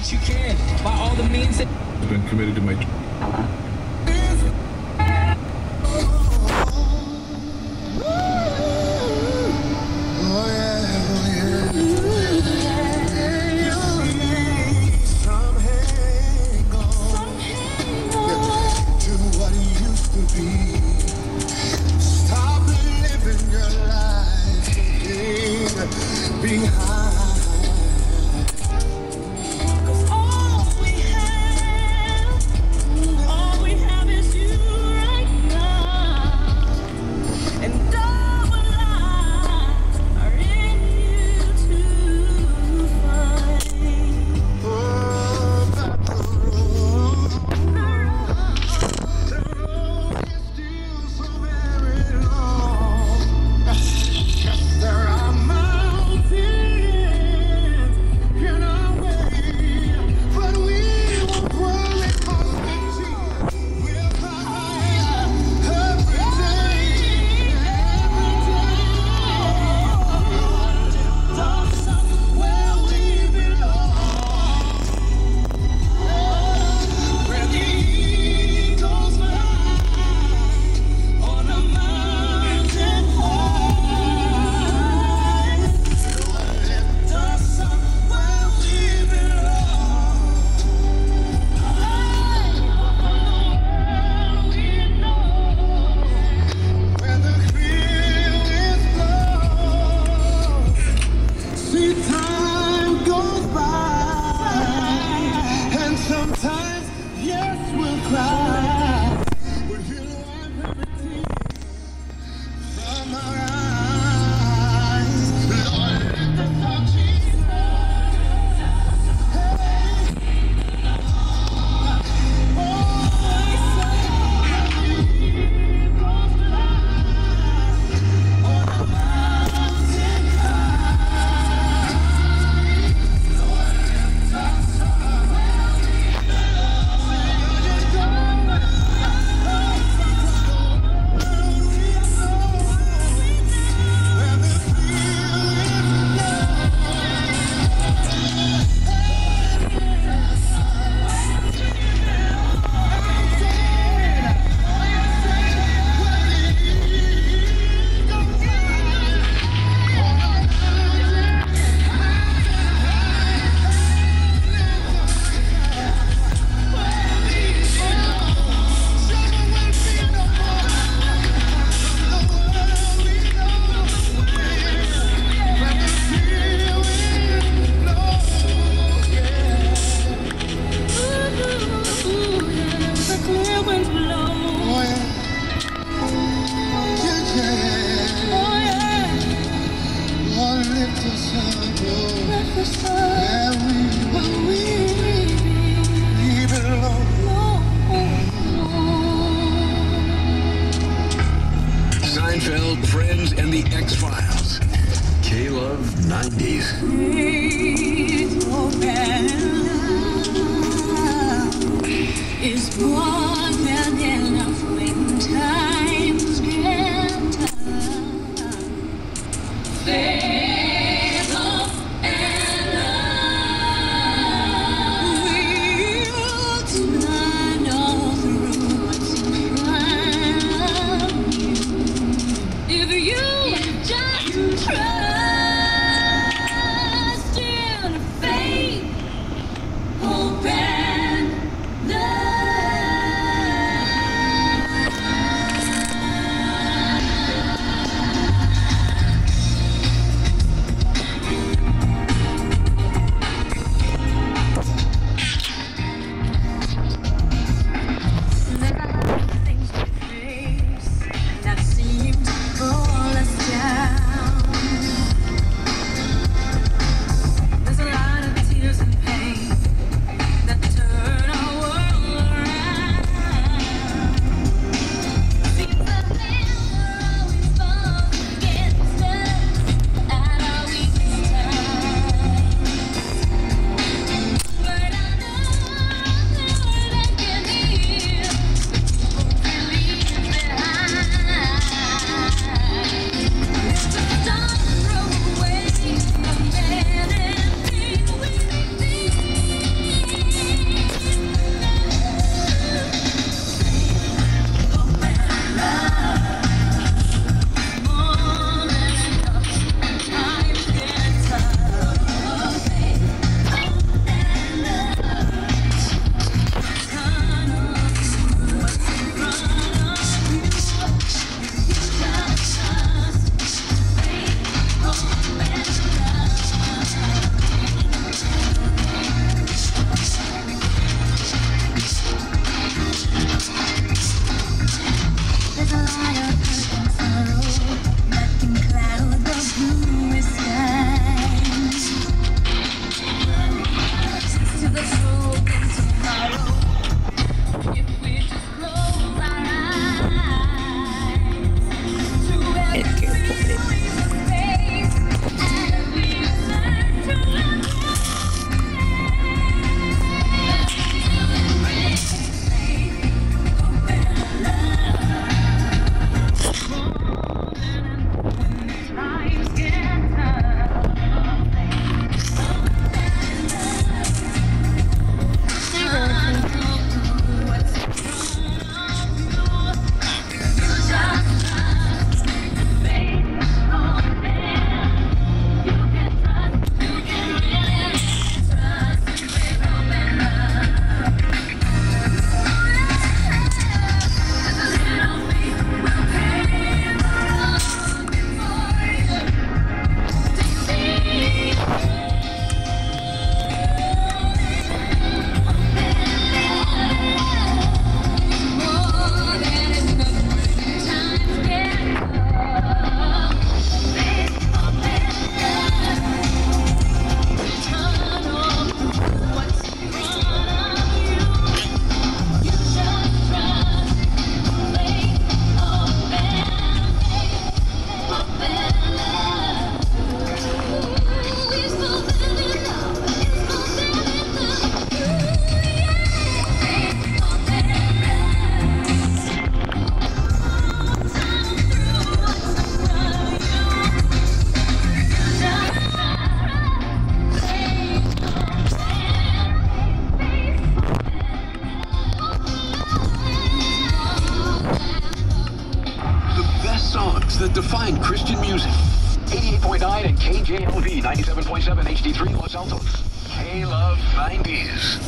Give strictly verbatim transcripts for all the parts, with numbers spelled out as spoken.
what you can by all the means that I've been committed to my Cause all we have, all we Define Christian music. eighty-eight point nine and K J L V ninety-seven point seven H D three Los Altos. K-Love nineties.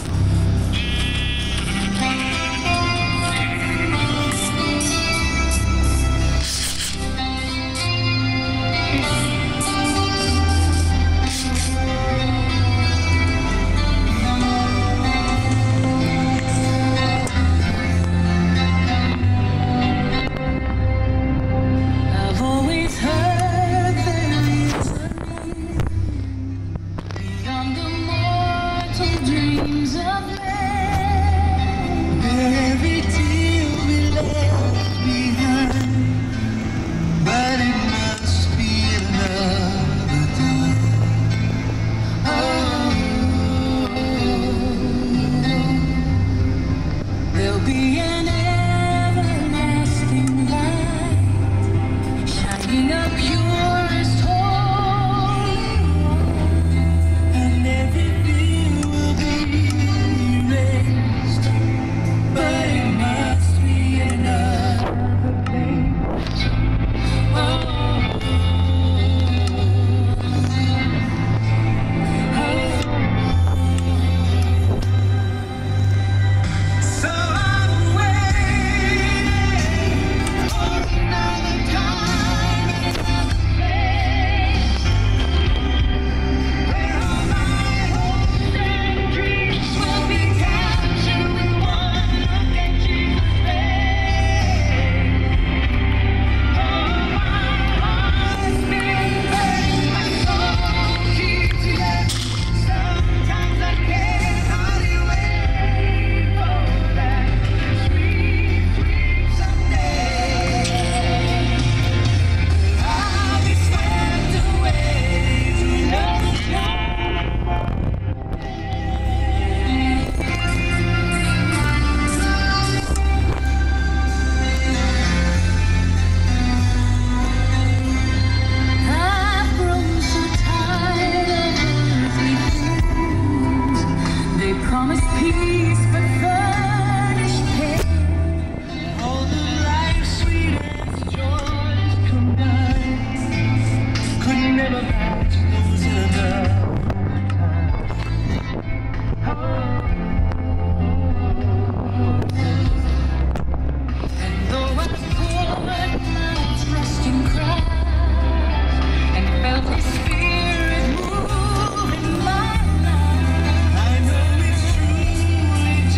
Spirit moving my life. I know it's true.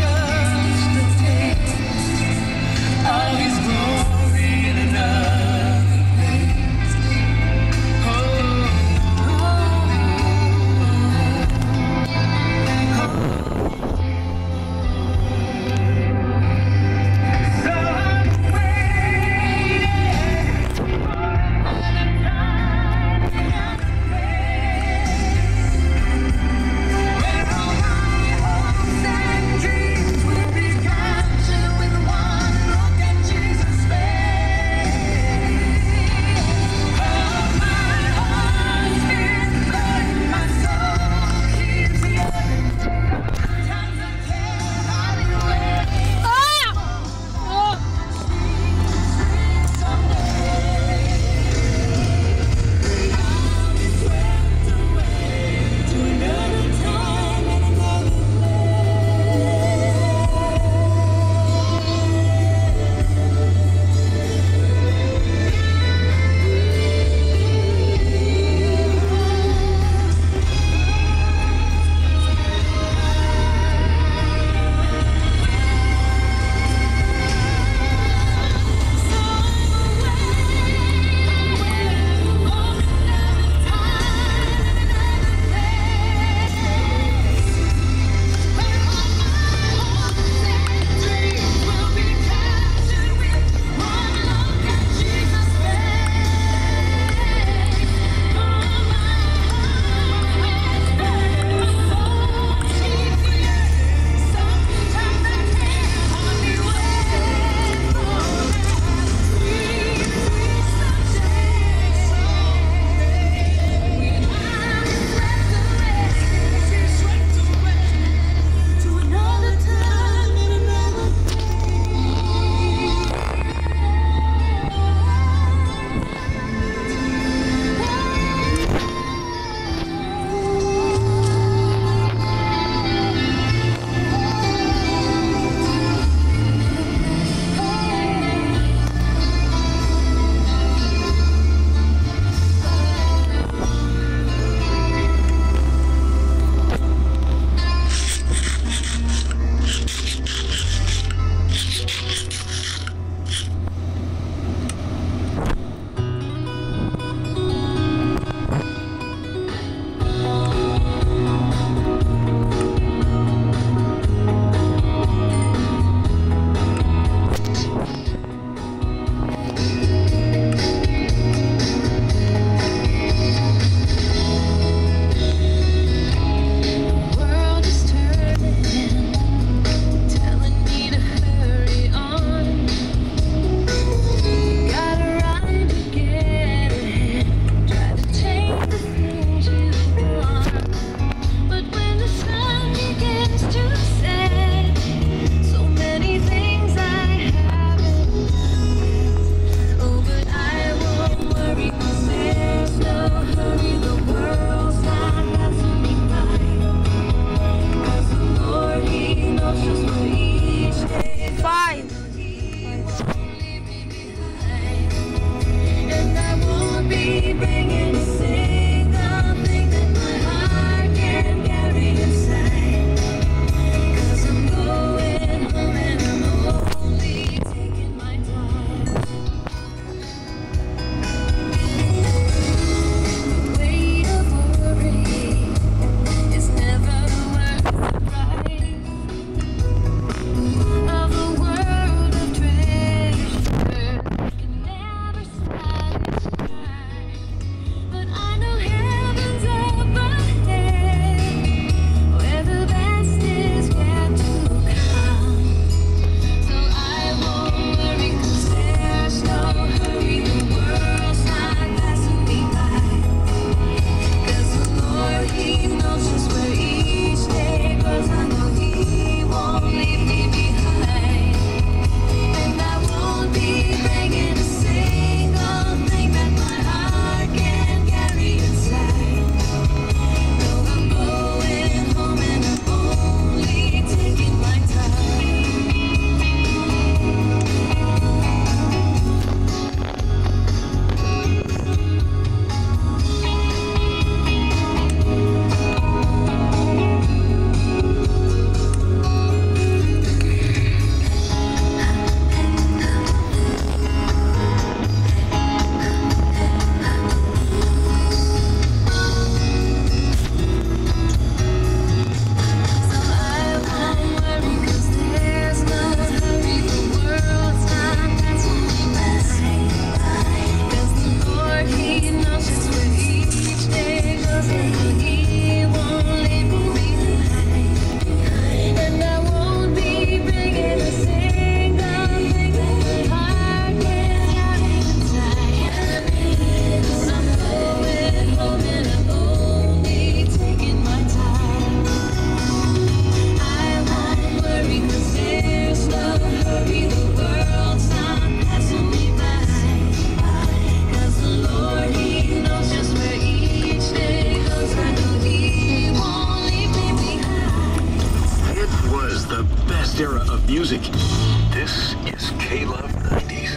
era of music. This is K-Love nineties.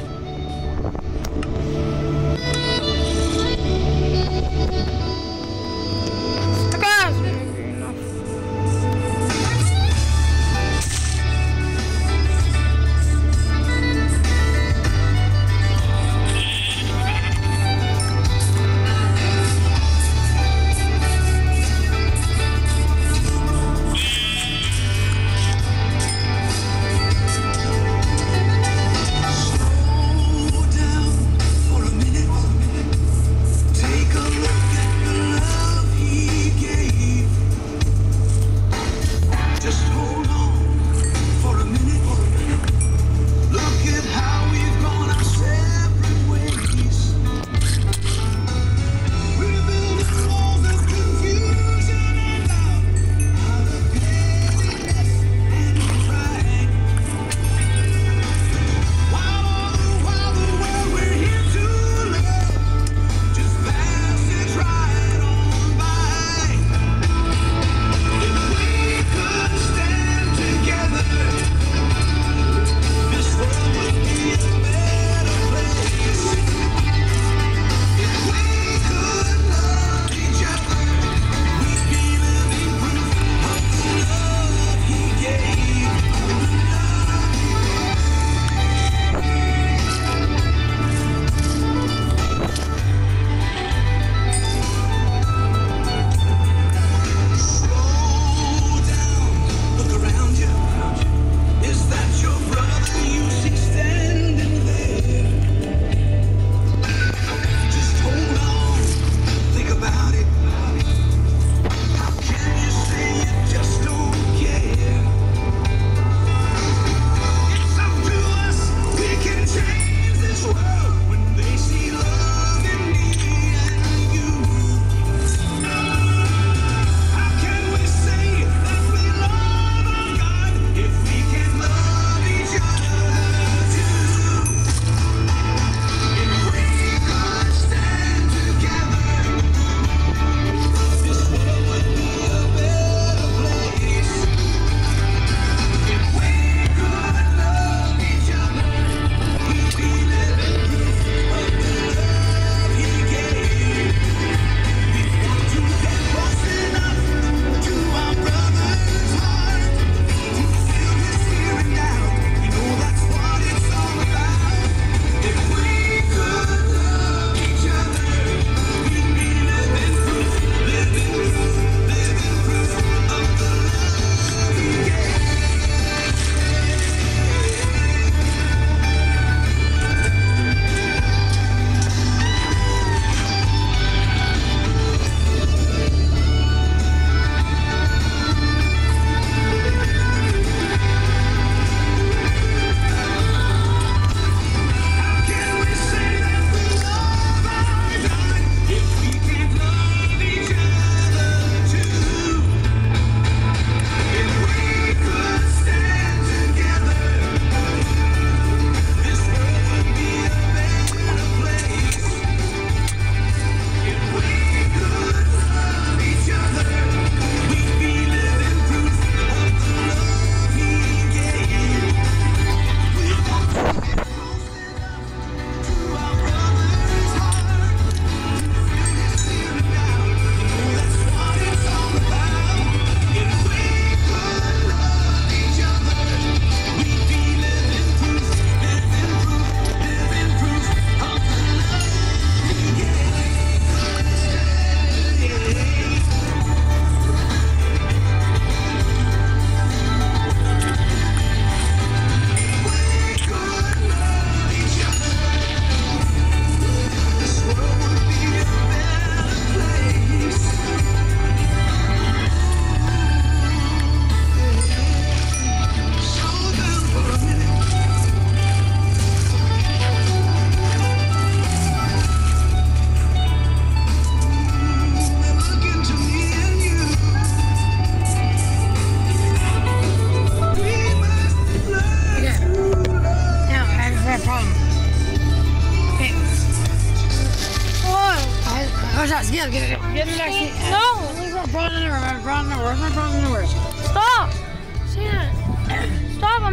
Yeah, get it. Get it actually. No! Where's my brother? Where's my brother? Where's my brother? Stop! Santa! Stop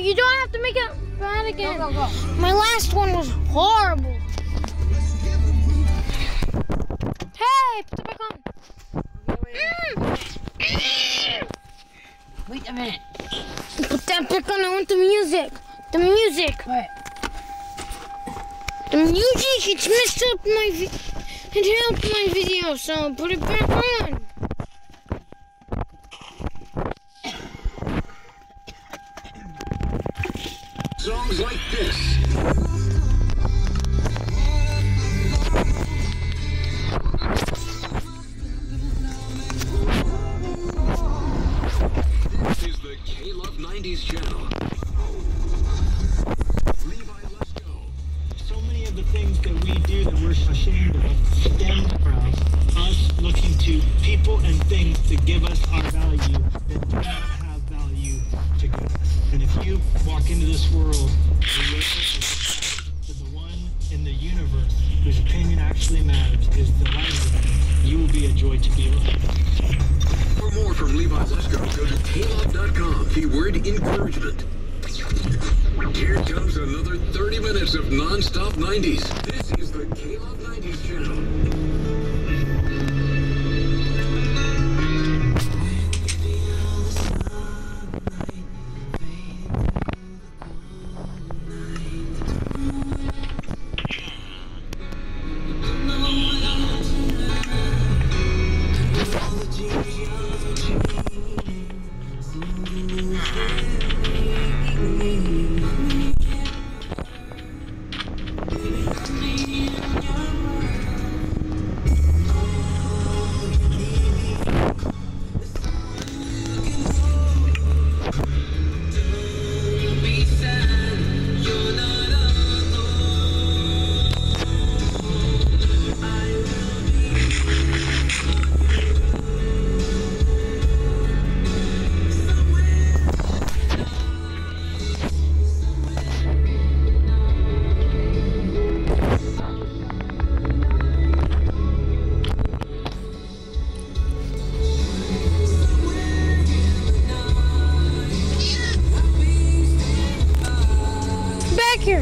you don't have to make it bad again. Go, go, go. My last one was horrible. Hey, put it back on. Mm. Wait a minute. Put that back on. I want the music. The music. What? The music. It's messed up my. Vi it helped my video, so put it back on. Songs like this. This is the K-Love nineties channel. Levi, let's go. So many of the things that we do that we're ashamed of stem from us looking to people and things to give us our value that do not have value to give us. And if you walk into this world and you're to the one in the universe whose opinion actually matters is the light of it, you will be a joy to be around. For more from Levi Lesko, go to K love dot com, keyword encouragement. Here comes another thirty minutes of non-stop nineties. This is the K-Love nineties channel. Here.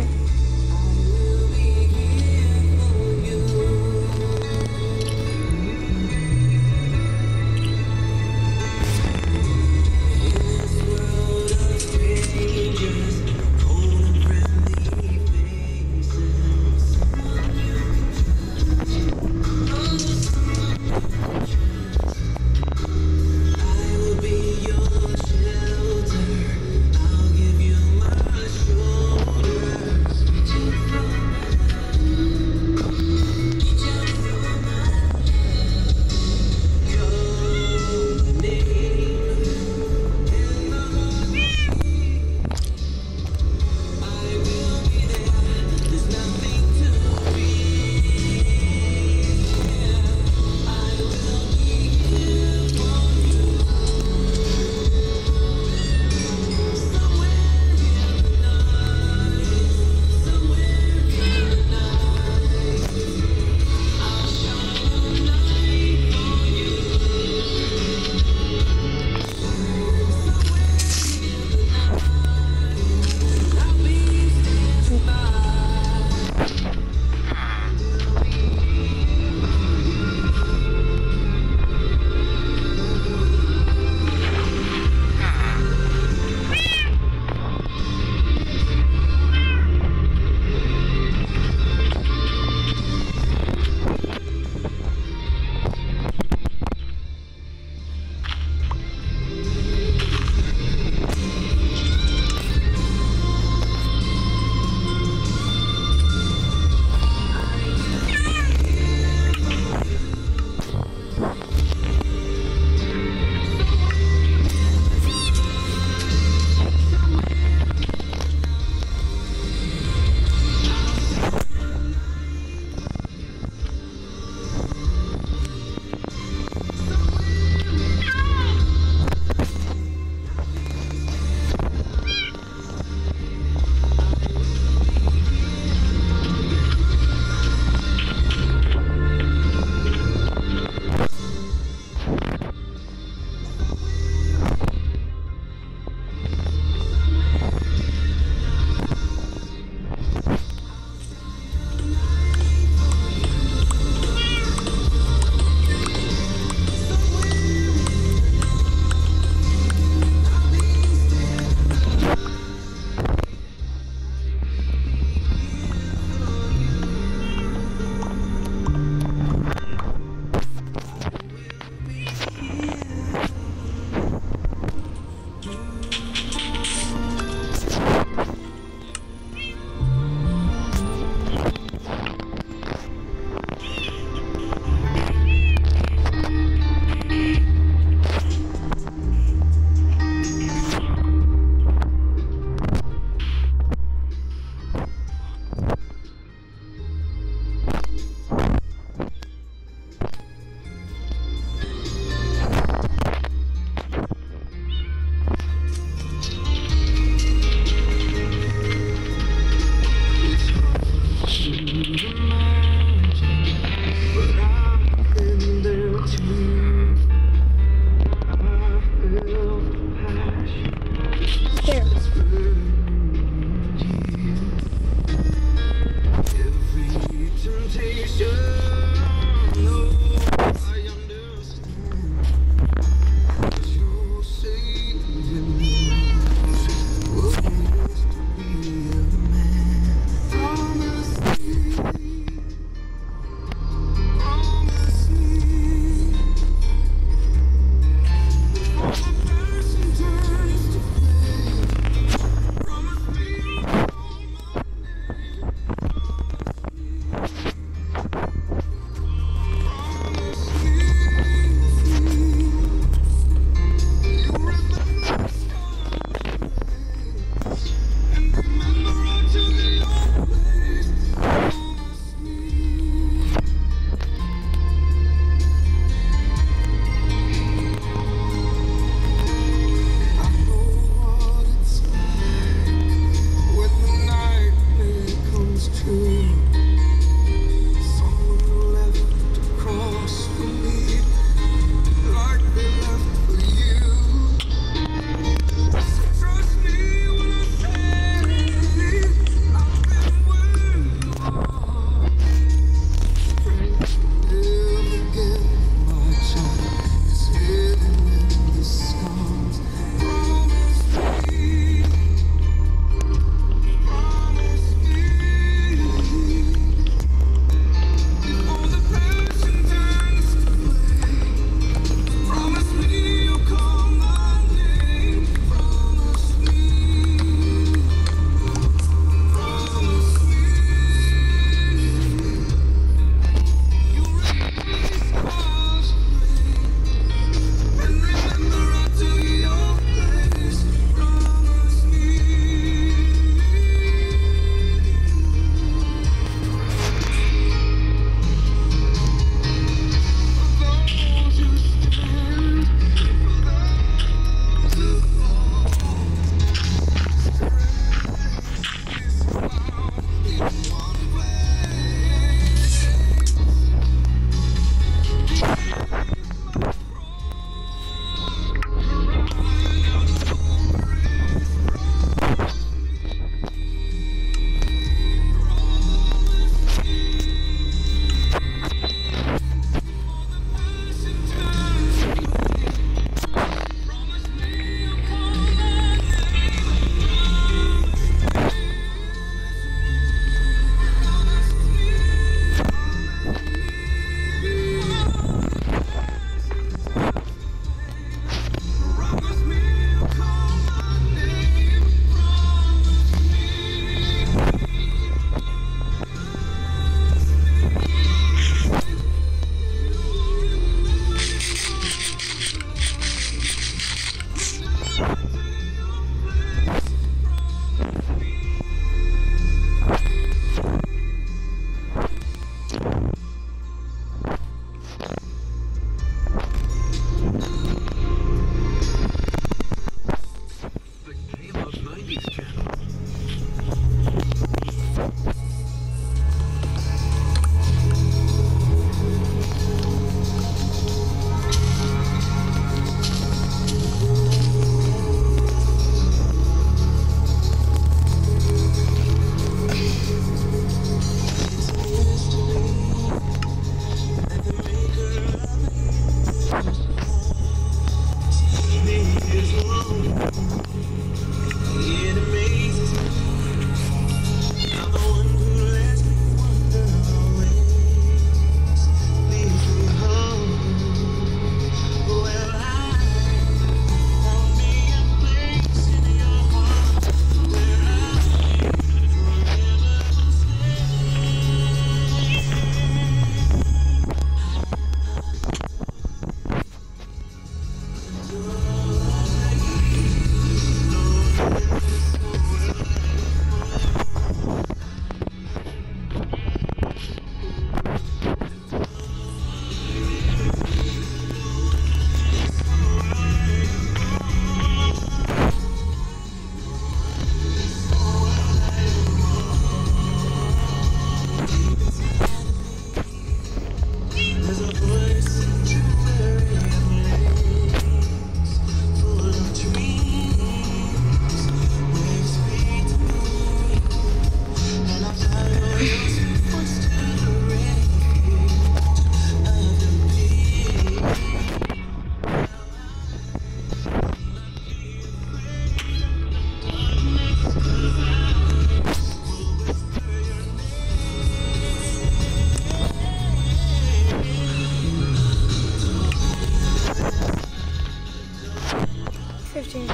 fifteen.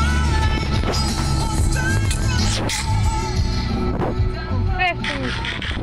fifteen.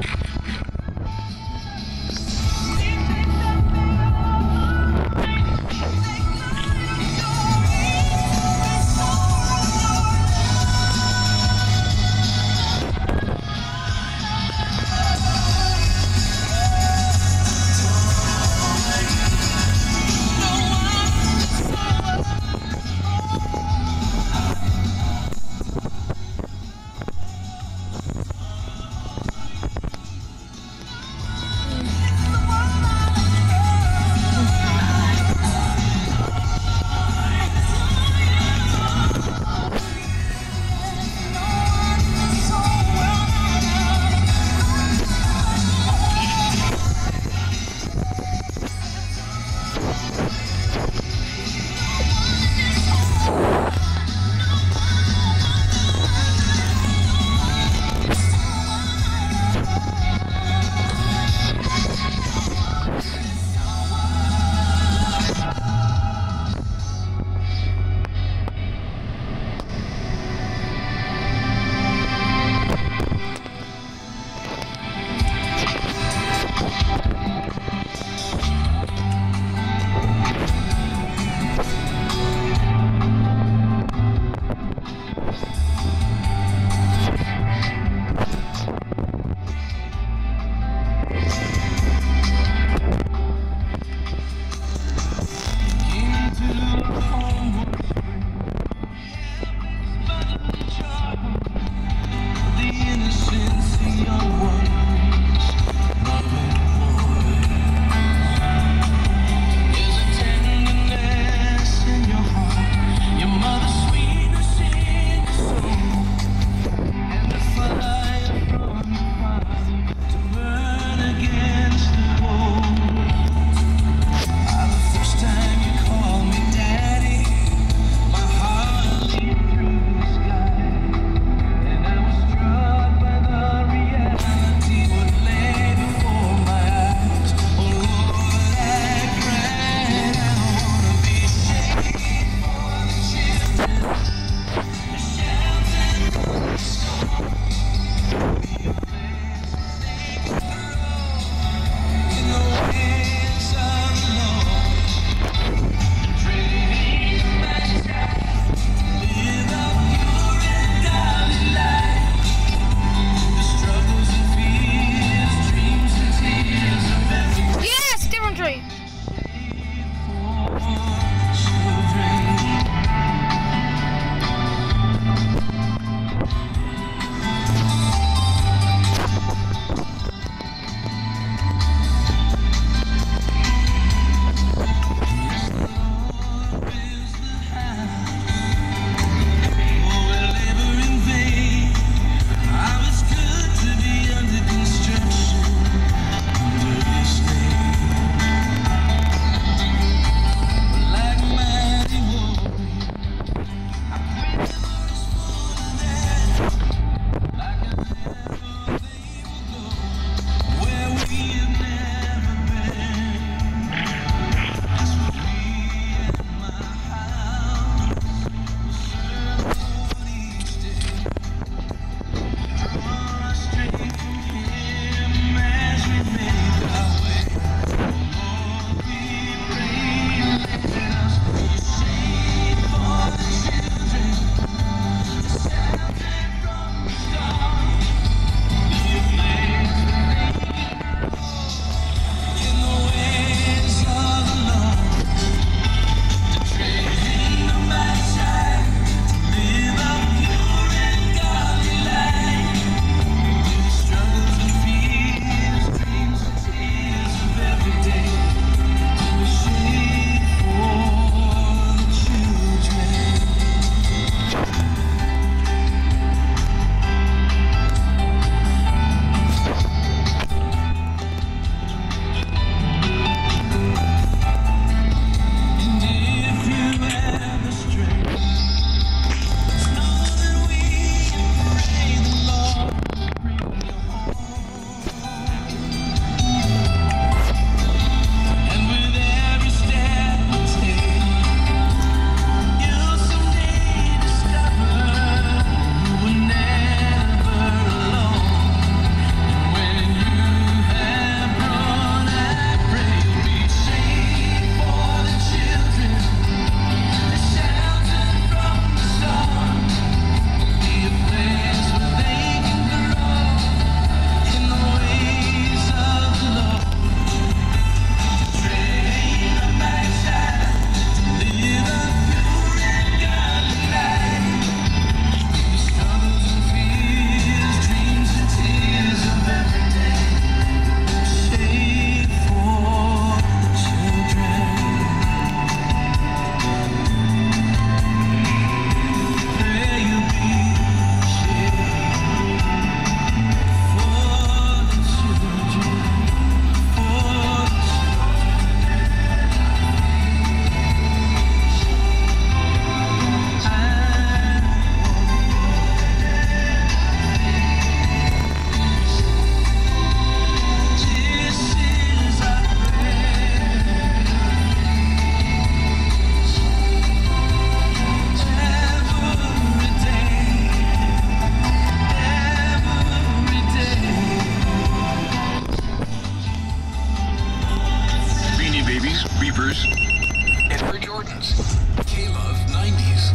slippers, and Air Jordans. K-Love nineties.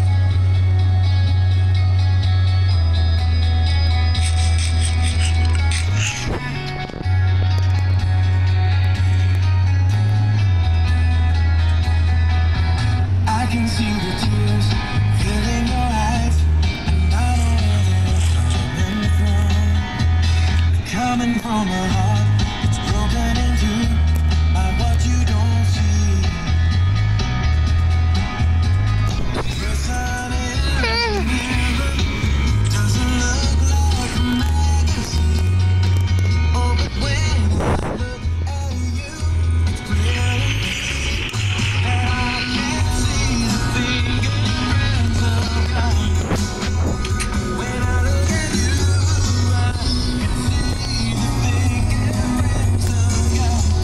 I can see the tears filling your eyes, and I know where they're coming from. Coming from a heart that's broken in two by what you don't see. The sun in the mirror doesn't look like a magazine. Oh, but when I look at you, it's clear that I can see the fingerprints of God. When I look at you, I can see the fingerprints of God.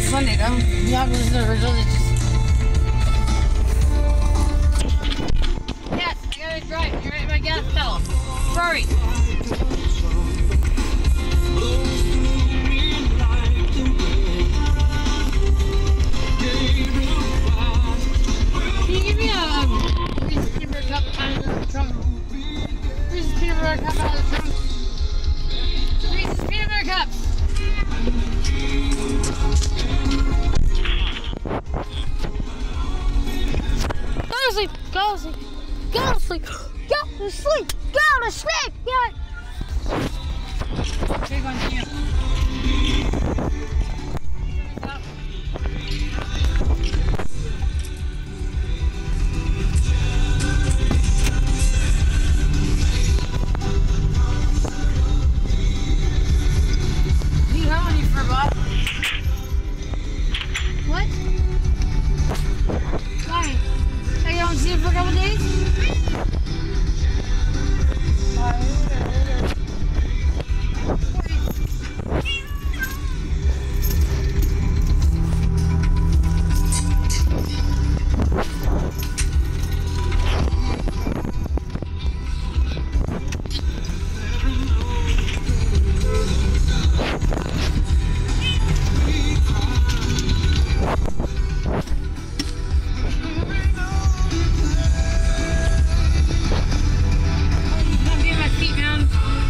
Sunday though. You have to listen to the original. It's just... Yes, I gotta drive. You're at my gas pedal. Sorry. Can you give me a, a Reese's peanut butter cup out of the trunk? Reese's peanut butter cup out of the trunk. Reese's peanut butter cups. Go to sleep. Go to sleep. Go to sleep. Go to sleep. Go to sleep. Yeah. Big one to you. You have on you for a bot. What? Why? I don't see it for a couple days? Come get my feet down.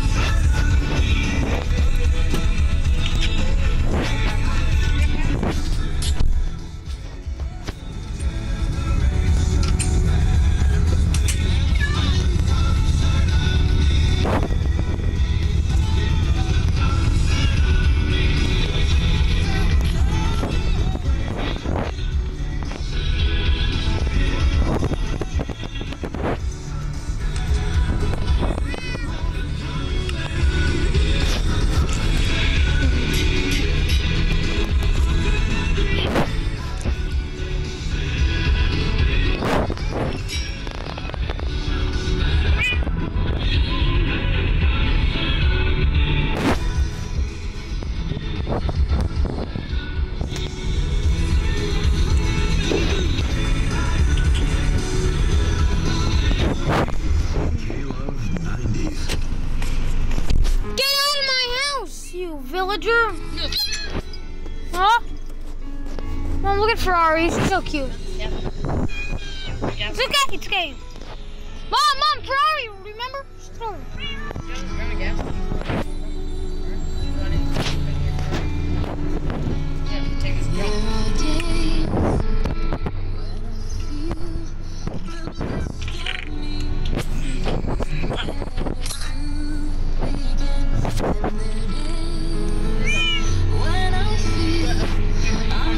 K-Love nineties. Get out of my house, you villager. Huh? Mom, look at Ferrari. He's so cute. Yep. Yep. It's okay. It's okay. Mom, Mom, Ferrari. Remember? Ferrari. When I feel I'm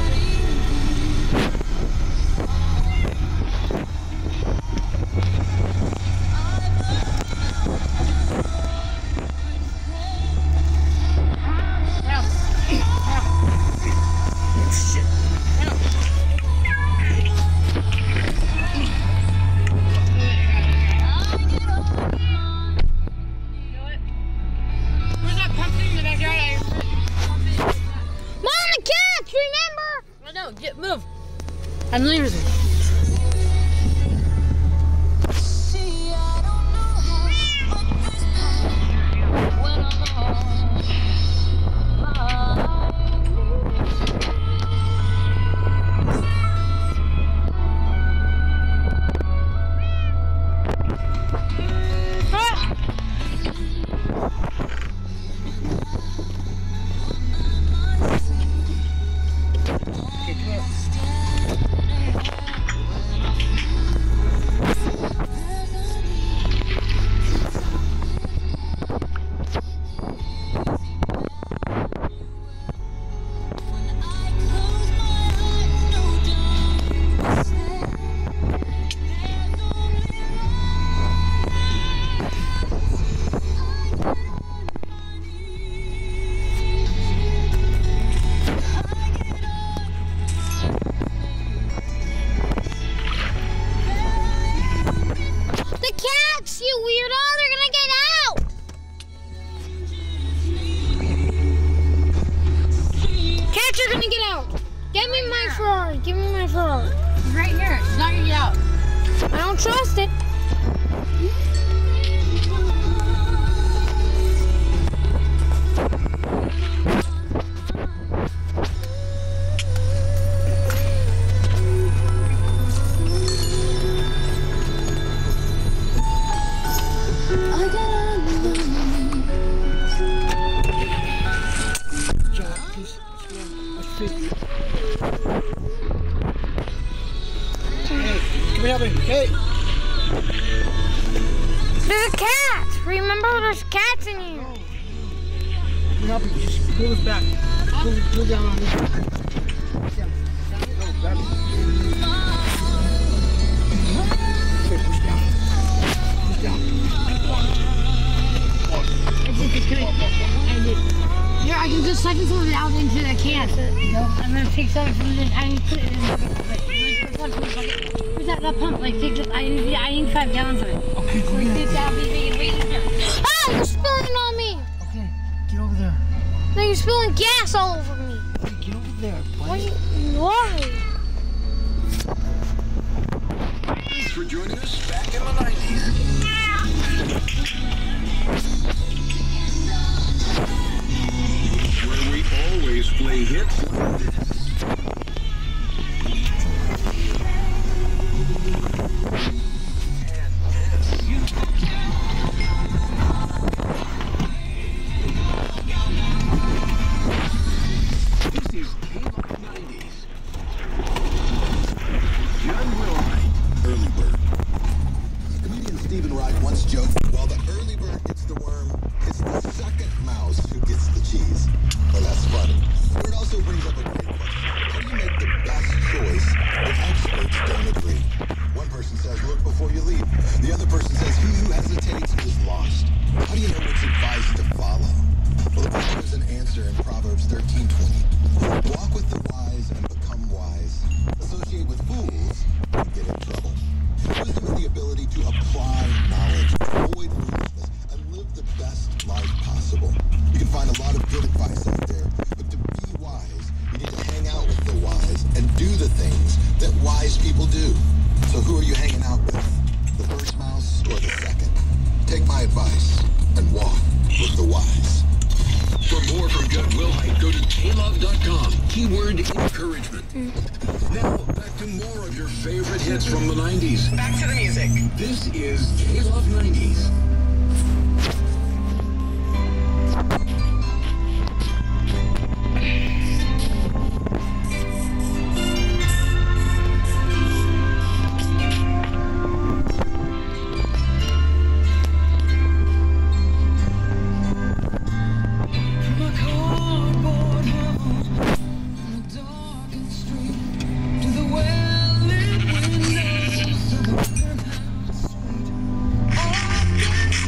Where's that pumpkin in the backyard? Mom, the cats. Remember? I know. Get move. I'm leaving. See, I don't know how, but this pain when I'm on you weirdo! They're gonna get out! Cats are gonna get out! Give me my Ferrari. Give me my Ferrari. It's right here. It's not gonna get out. I don't trust it. Hey! There's a cat. Remember, there's cats in here. Let me help you. Just pull this back. Pull, pull down on this. Down. Down. No, grab it. Okay, push down. Push down. It's just it's good. And it, here, I can just siphon some of it out into the can. No, I'm gonna take some from this. I need to put it in the bucket. Where's that, that pump? Like, take it. I need, I need five gallons of it. Okay, go Like ahead. this, that'll be big and wait in there. Ah, you're spilling on me. Okay, get over there. No, you're spilling gas all over me. Hey, get over there, Why? buddy. You, why? Thanks for joining us back in the nineties. Where we always play hits like this. This is K-Love nineties. John Wilhite, Early Bird. Comedian Stephen Wright once joked, while the early bird gets the worm, it's the second mouse who gets the cheese. Well, that's funny. But it also brings up a great question. How do you make the best choice if experts don't agree? One person says, look before you leap. The other person says, he who hesitates is lost. How do you know which advice to follow? Well, the Bible gives an answer in Proverbs thirteen twenty. Walk with the wise and become wise. Associate with fools and get in trouble. Wisdom is the ability to apply knowledge, avoid foolishness, and live the best life possible. You can find a lot of good advice out there, but to be wise, you need to hang out with the wise and do the things that wise people do. So who are you hanging out with? The first mouse or the second? Take my advice and walk with the wise. For more from John Wilhite, go to K love dot com. Keyword encouragement. Now, back to more of your favorite hits from the nineties. Back to the music. This is K-Love nineties. To the well-lit windows of the penthouse suite.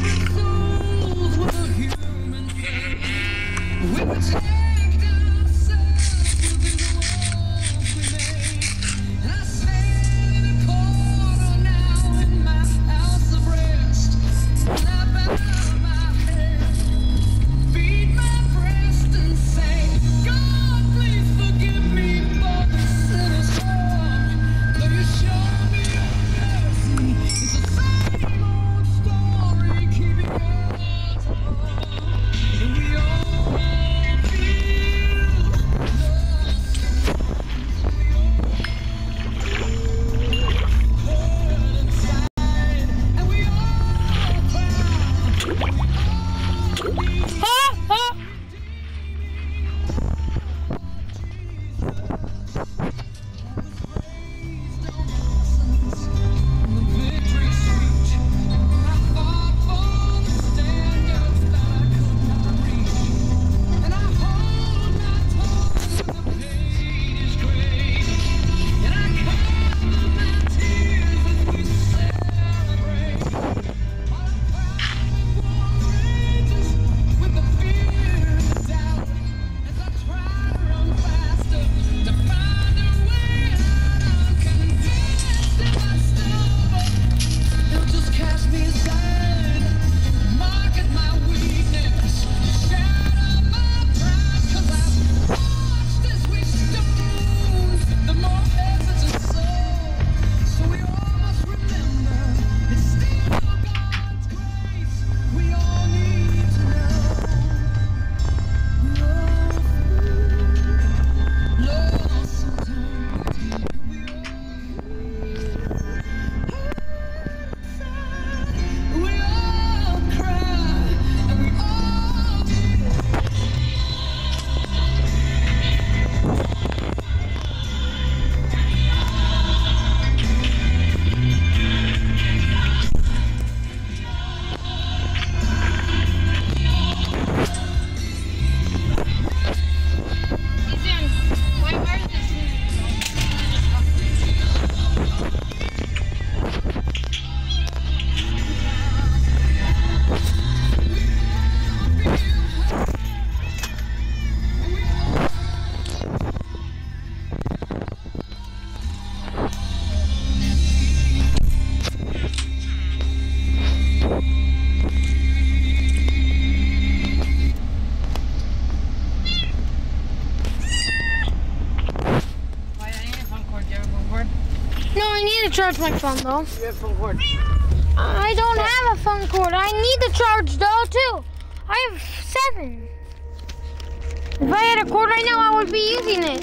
to charge my phone though. You have phone cord. I don't have a phone cord. I need to charge though too. I have seven. If I had a cord right now, I would be using it.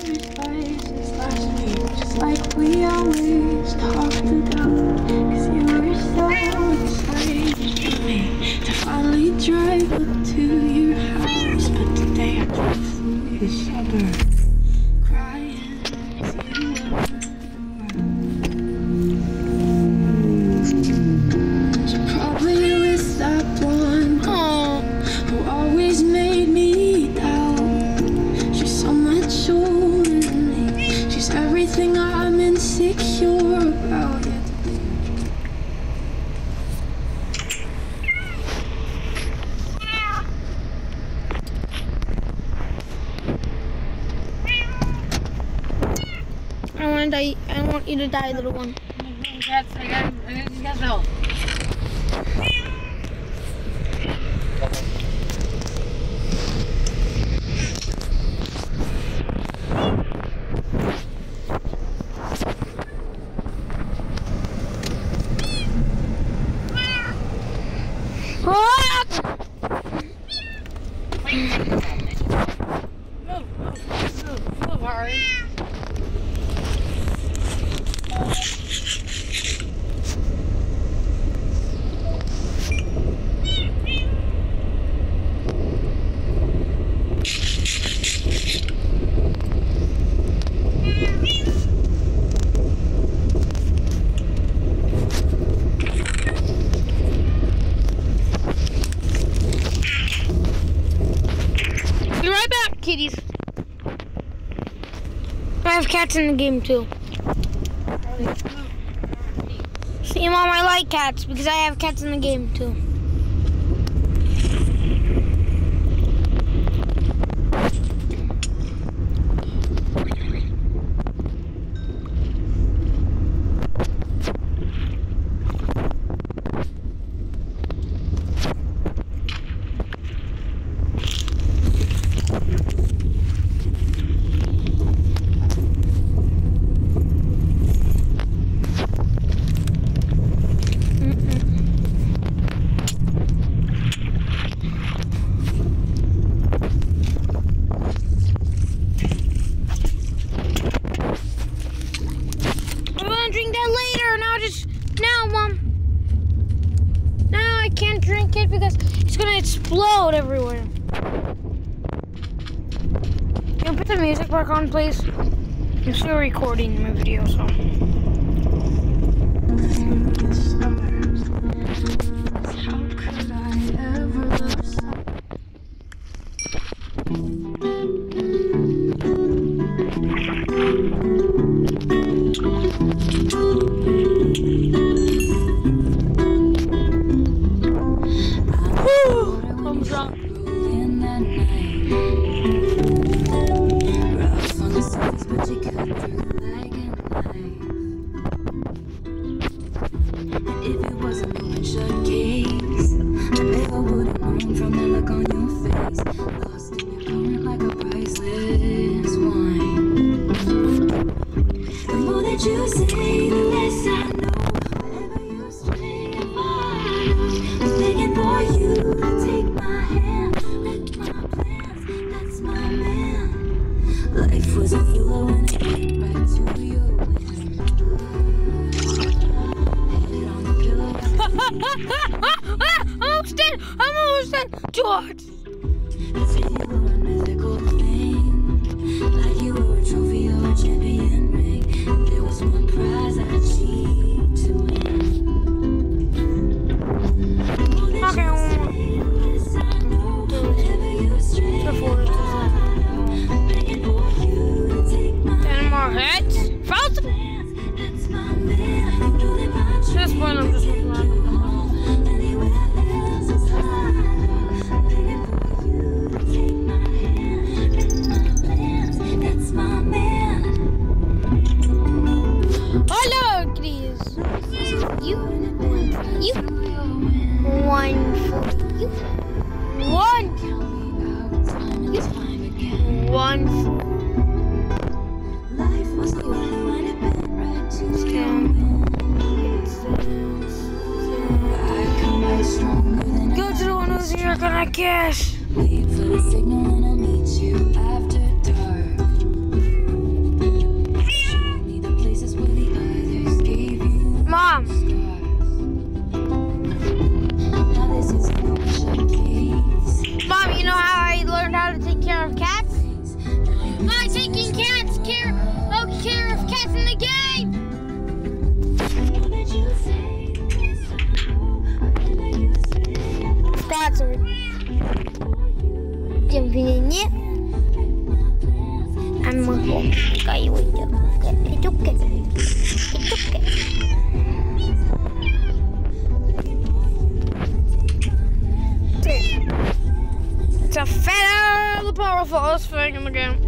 Just like we always talked about, 'cause you were so excited for me to finally drive up to your house. But today I drove through your suburb, crying 'cause you weren't. So probably with that one Oh, who always made me doubt. She's so much older than me. She's everything I'm insecure about. Yet I want to die. I want you to die, little one. That's, I got, I got, you guys know. Ah! Move, move, move, move, Harley. Be right back, kitties. I have cats in the game too. See, Mom, I like cats because I have cats in the game too. I'm gonna drink that later. Now, just now, Mom. Now I can't drink it because it's gonna explode everywhere. Can you put the music back on, please? I'm still recording my video, so. how could I ever love someone? I'm drunk. In that night, rough on the surface, but you cut through like a knife. And if it was an open shut case, I never would have known from the look on your face. Lost in your current like a priceless wine. The more that you say, the less I know. Wherever you stray, I follow. I'm begging for you to take my hand, with my plans. That's my man. Life was a hero and it went back to your wind. Head on the pillow. I'm almost dead. I'm almost dead. George. As if you were a mythical thing, like you were a trophy or a champion ring. There was one prize I achieved to win. More than Okay, you one say, the less I know. Wherever you stray, Before it's I'm begging for you to take my ten more hits. False. plans. That's my man. You know that my At this point, I'm just looking around. anywhere else is higher. I'm begging for I guess. Wait for the signal and I'll meet you after dark. Show me the places where the others gave you Mom. scars. Now this is an ocean case. Mom, you know how I learned how to take care of cats? By taking cats care of care of cats in the game. What did you say? What did you say? Sponsor. Bienvenue. I'm a home guy with you. It's okay. It's okay. It's a fat, the powerful thing in the game.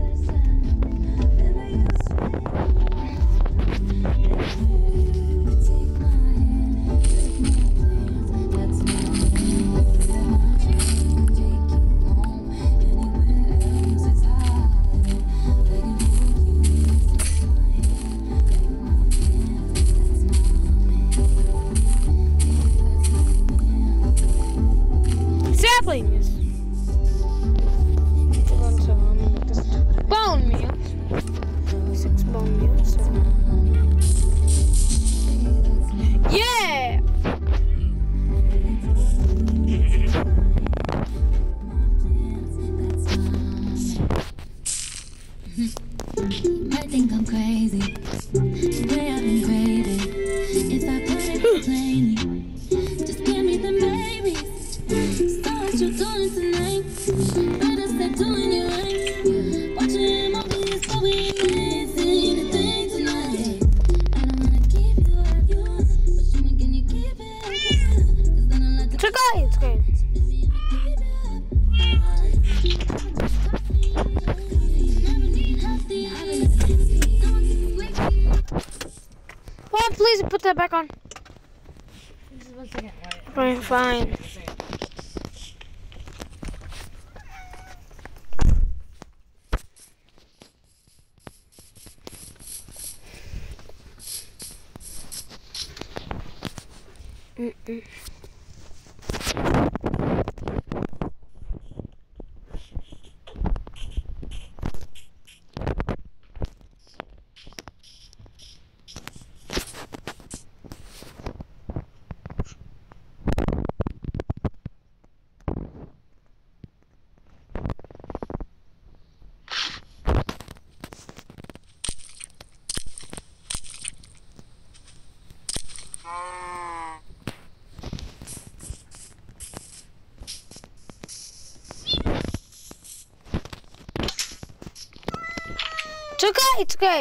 Saplings. Bone meal. Six bone meals. Yeah. I think I'm crazy. The way I've been craving. If I put it plainly, just give me the babies. So what you doing tonight? Better start doing it right. Watching movies, but we ain't missing anything tonight. I don't wanna give you up, you, but you can you give it? 'Cause then I let the It's okay. It's okay. Well, please put that back on. Just one second. Wait. Fine, fine. Mm-mm. It's okay, it's okay.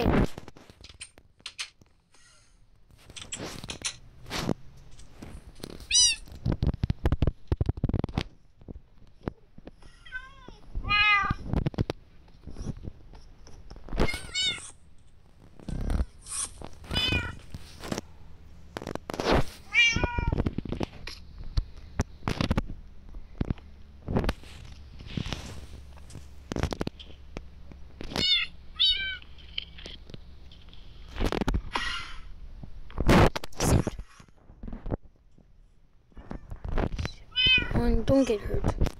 Don't get hurt.